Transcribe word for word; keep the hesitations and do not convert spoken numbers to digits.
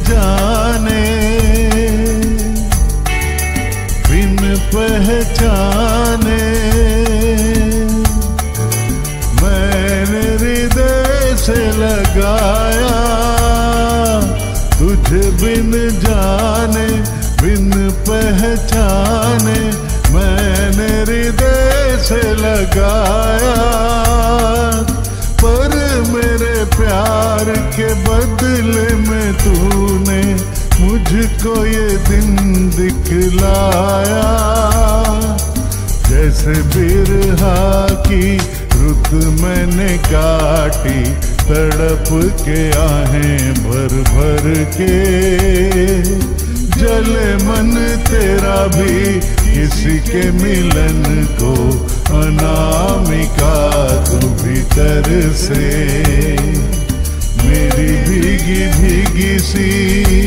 जाने बिन पहचाने मैंने हृदय से लगाया तुझे बिन जाने बिन पहचाने मैंने हृदय से लगाया पर मेरे प्यार के बदले में तूने मुझको ये दिन दिखलाया जैसे बिरहा की रुत मैंने काटी तड़प के आहें भर भर के जले मन तेरा भी किसी के मिलन को अनामिका तू भीतर से मेरी भीगी भीगी सी